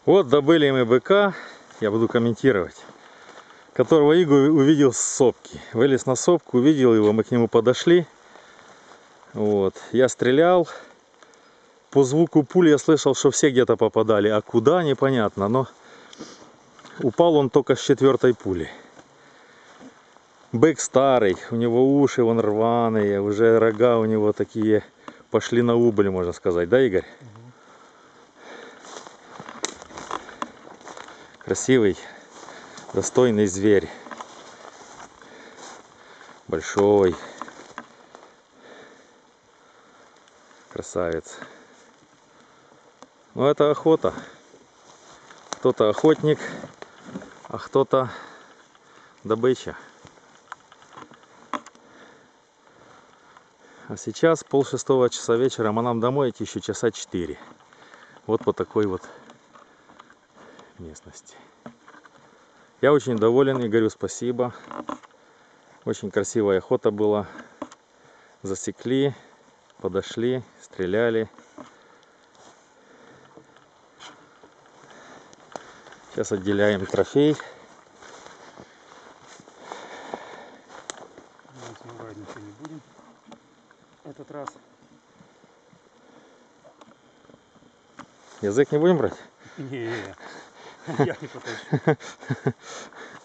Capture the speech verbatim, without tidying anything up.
Вот добыли мы быка, я буду комментировать, которого Игорь увидел с сопки. Вылез на сопку, увидел его, мы к нему подошли. Вот. Я стрелял. По звуку пули я слышал, что все где-то попадали, а куда непонятно, но упал он только с четвертой пули. Бык старый, у него уши вон рваные, уже рога у него такие пошли на убыль, можно сказать, да, Игорь? Угу. Красивый, достойный зверь, большой, красавец. Но это охота. Кто-то охотник, а кто-то добыча. А сейчас пол шестого часа вечера, а нам домой идти еще часа четыре. Вот по такой вот местности. Я очень доволен и говорю спасибо. Очень красивая охота была. Засекли, подошли, стреляли. Сейчас отделяем трофей. Снимать ничего не будем. Этот раз. Язык не будем брать? Не, я не потащу.